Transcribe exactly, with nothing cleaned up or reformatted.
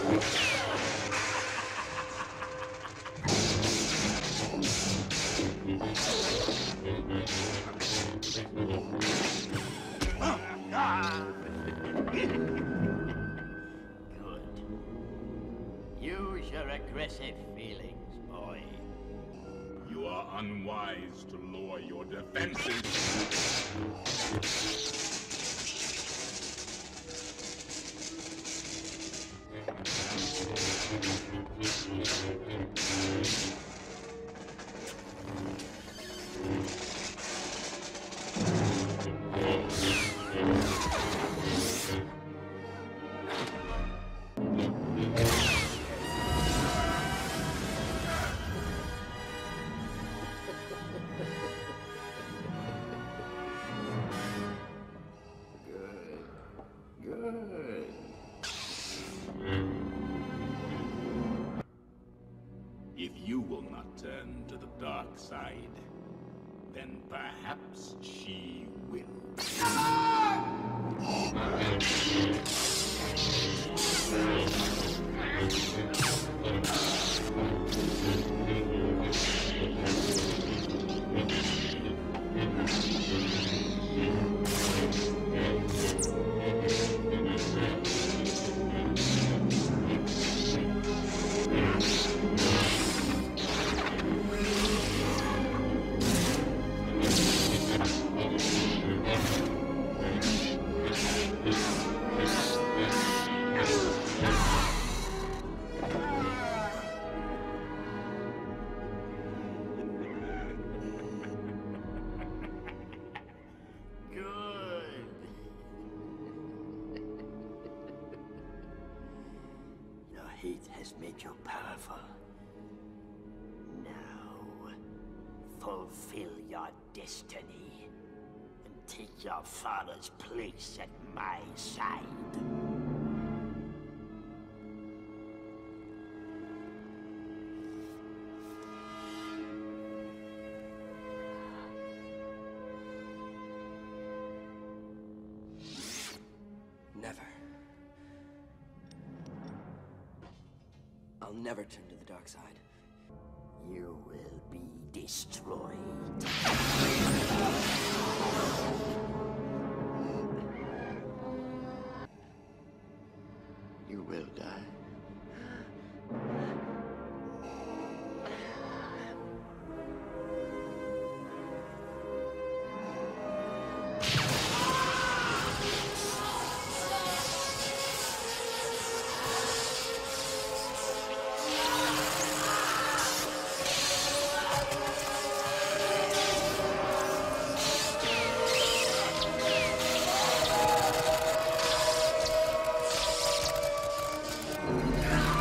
Use your aggressive feelings, boy. You are unwise to lower your defenses. If you will not turn to the dark side, then perhaps she will. Heat has made you powerful. Now, fulfill your destiny and take your father's place at my side. Never. I'll never turn to the dark side. You will be destroyed. You will die. Yeah.